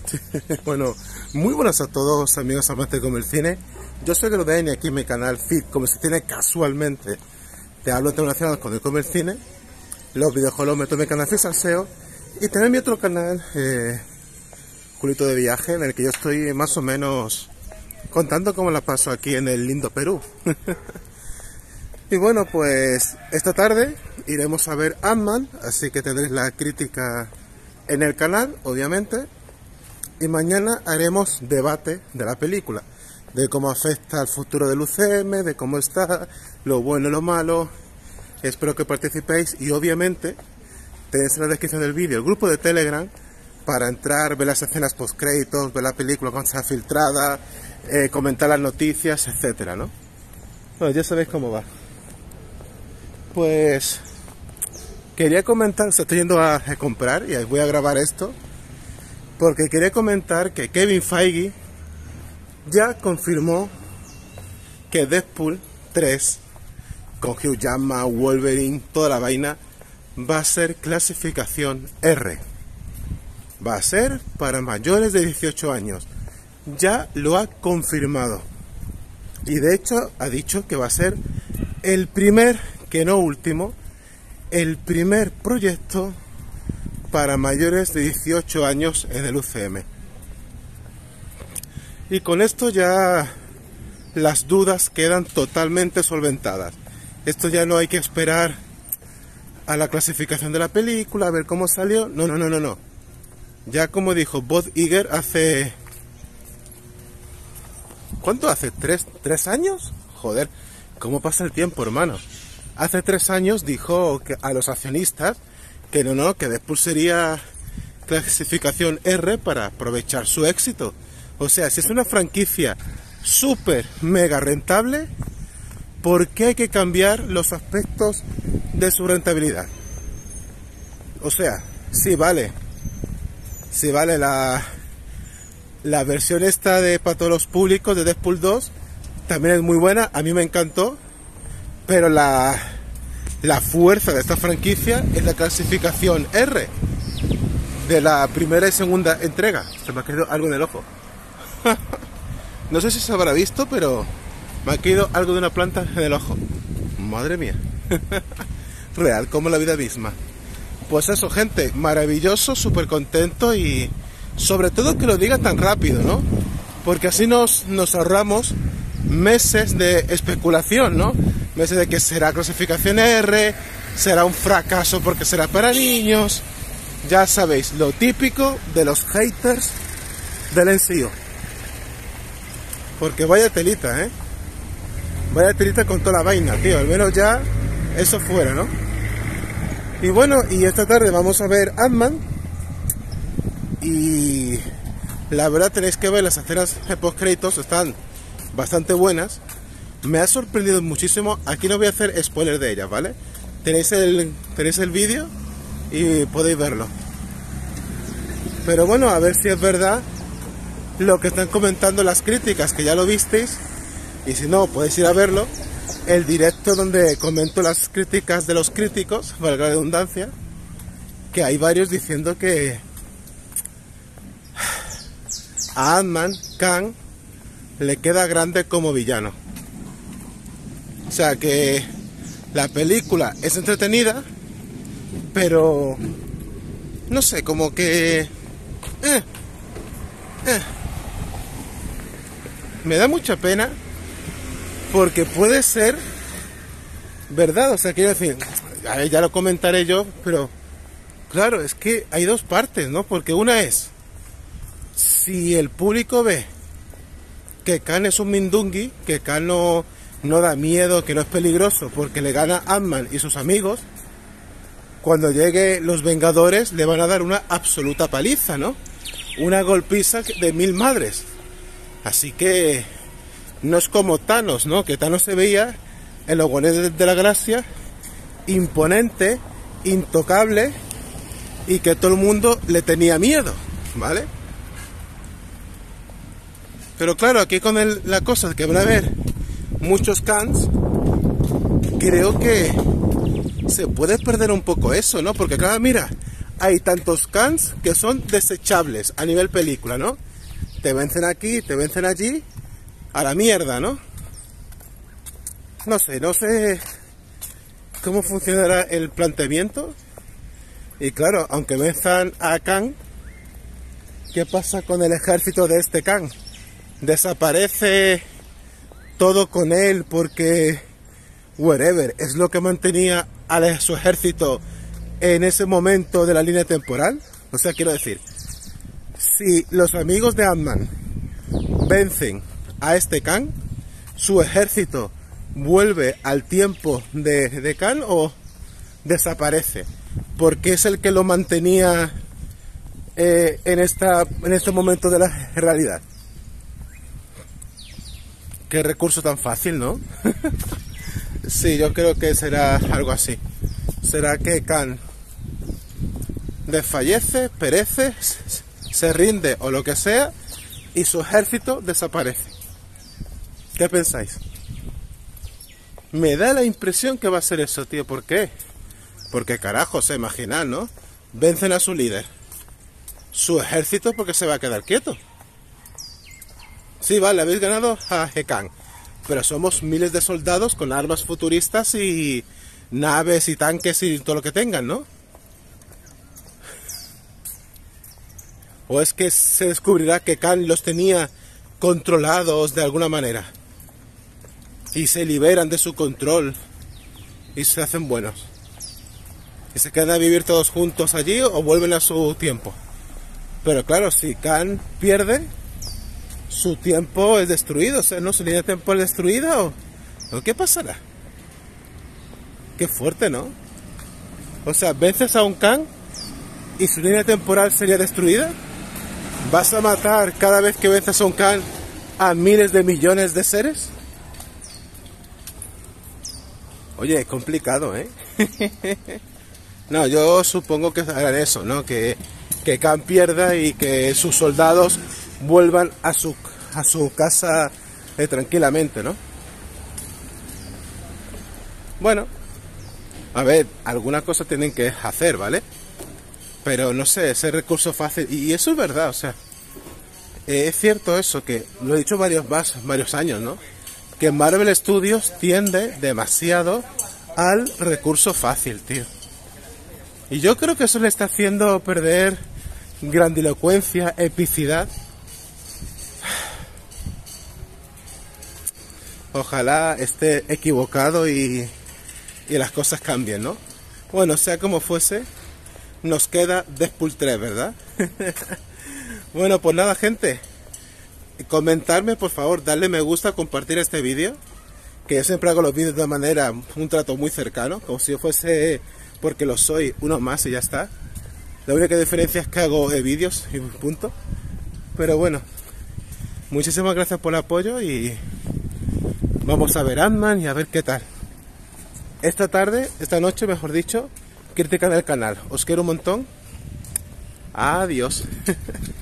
Bueno, muy buenas a todos amigos amantes como el cine. Yo soy Grodain y aquí en mi canal Fit, como se tiene casualmente, te hablo internacional con el Come el Cine. Los videojuegos los meto en mi canal Fit Salseo. Y también mi otro canal, Julito de Viaje, en el que yo estoy más o menos contando cómo la paso aquí en el lindo Perú. Y bueno, pues esta tarde iremos a ver Ant-Man, así que tendréis la crítica en el canal, obviamente. Y mañana haremos debate de la película, de cómo afecta al futuro del UCM, de cómo está, lo bueno y lo malo. Espero que participéis y obviamente tenéis en la descripción del vídeo el grupo de Telegram para entrar, ver las escenas post créditos, ver la película cuando sea filtrada, comentar las noticias, etcétera, ¿no? Bueno, ya sabéis cómo va. Pues quería comentar, estoy yendo a comprar y voy a grabar esto porque quería comentar que Kevin Feige ya confirmó que Deadpool 3 con Hugh Jackman, Wolverine, toda la vaina va a ser clasificación R. Va a ser para mayores de 18 años. Ya lo ha confirmado. Y de hecho ha dicho que va a ser el primer, que no último, el primer proyecto para mayores de 18 años en el UCM. Y con esto ya las dudas quedan totalmente solventadas. Esto ya no hay que esperar a la clasificación de la película, a ver cómo salió. No. Ya como dijo Bob Iger hace... ¿Cuánto hace? ¿Tres años? Joder, ¿cómo pasa el tiempo, hermano? Hace 3 años dijo que a los accionistas que que Deadpool sería clasificación R para aprovechar su éxito. O sea, si es una franquicia súper mega rentable, ¿por qué hay que cambiar los aspectos de su rentabilidad? O sea, sí vale la versión esta de para todos los públicos de Deadpool 2 también es muy buena, a mí me encantó, pero la fuerza de esta franquicia es la clasificación R de la primera y segunda entrega. Se me ha caído algo en el ojo. No sé si se habrá visto, pero me ha caído algo de una planta en el ojo. Madre mía. Real como la vida misma. Pues eso, gente, maravilloso, súper contento y sobre todo que lo diga tan rápido, ¿no? Porque así nos ahorramos meses de especulación, ¿no? Meses de que será clasificación R, será un fracaso porque será para niños. Ya sabéis, lo típico de los haters del MCU. Porque vaya telita, ¿eh? Vaya telita con toda la vaina, tío. Al menos ya eso fuera, ¿no? Y bueno, y esta tarde vamos a ver Ant-Man. Y la verdad tenéis que ver las escenas de post créditos, están bastante buenas. Me ha sorprendido muchísimo. Aquí no voy a hacer spoiler de ellas, ¿vale? Tenéis el vídeo y podéis verlo. Pero bueno, a ver si es verdad lo que están comentando las críticas, que ya lo visteis. Y si no, podéis ir a verlo. El directo donde comento las críticas de los críticos, valga la redundancia. Que hay varios diciendo que a Ant-Man, Kang le queda grande como villano. O sea que la película es entretenida, pero no sé, como que me da mucha pena porque puede ser verdad. O sea, quiero decir, a ver, ya lo comentaré yo, pero claro, es que hay dos partes, ¿no? Porque una es, si el público ve que Kang es un mindungui, que Kang no da miedo, que no es peligroso porque le gana Ant-Man y sus amigos, cuando llegue los Vengadores le van a dar una absoluta paliza, ¿no? Una golpiza de 1000 madres. Así que no es como Thanos, ¿no? Que Thanos se veía en los Guardianes de la Galaxia imponente, intocable y que todo el mundo le tenía miedo, ¿vale? Pero claro, aquí con la cosa que van a ver muchos Kangs, creo que se puede perder un poco eso, ¿no? Porque claro, mira, hay tantos Kans que son desechables a nivel película, ¿no? Te vencen aquí, te vencen allí, a la mierda, ¿no? No sé cómo funcionará el planteamiento. Y claro, aunque venzan a Khan, ¿qué pasa con el ejército de este Khan? ¿Desaparece todo con él porque whatever es lo que mantenía a su ejército en ese momento de la línea temporal? O sea, quiero decir, si los amigos de Ant-Man vencen a este Khan, ¿su ejército vuelve al tiempo de Khan o desaparece? Porque es el que lo mantenía en este momento de la realidad. Qué recurso tan fácil, ¿no? Sí, yo creo que será algo así. Será que Khan desfallece, perece, se rinde o lo que sea, y su ejército desaparece. ¿Qué pensáis? Me da la impresión que va a ser eso, tío. ¿Por qué? Porque carajo, se imaginan, ¿no? Vencen a su líder. Su ejército, porque se va a quedar quieto. Sí, vale, habéis ganado a Khan, pero somos miles de soldados con armas futuristas y naves y tanques y todo lo que tengan, ¿no? ¿O es que se descubrirá que Khan los tenía controlados de alguna manera y se liberan de su control y se hacen buenos? ¿Y se quedan a vivir todos juntos allí o vuelven a su tiempo? Pero claro, si Khan pierde, su tiempo es destruido, o sea, ¿no? Su línea temporal es destruida o ¿qué pasará? Qué fuerte, ¿no? O sea, vences a un Khan y su línea temporal sería destruida. ¿Vas a matar cada vez que vences a un Khan a miles de millones de seres? Oye, es complicado, ¿eh? No, yo supongo que harán eso, ¿no? Que Khan pierda y que sus soldados vuelvan a su casa tranquilamente, ¿no? Bueno, a ver, algunas cosas tienen que hacer, ¿vale? Pero no sé, ese recurso fácil, y eso es verdad, o sea, es cierto eso, que lo he dicho varios años, ¿no? Que Marvel Studios tiende demasiado al recurso fácil, tío. Y yo creo que eso le está haciendo perder grandilocuencia, epicidad. Ojalá esté equivocado y las cosas cambien, ¿no? Bueno, sea como fuese, nos queda Deadpool 3, ¿verdad? Bueno, pues nada, gente. Comentarme, por favor, darle me gusta, compartir este vídeo. Que yo siempre hago los vídeos de una manera, un trato muy cercano, como si yo fuese, porque lo soy, uno más y ya está. La única diferencia es que hago vídeos y punto. Pero bueno, muchísimas gracias por el apoyo y vamos a ver Ant-Man y a ver qué tal. Esta noche, mejor dicho, crítica del canal. Os quiero un montón. Adiós.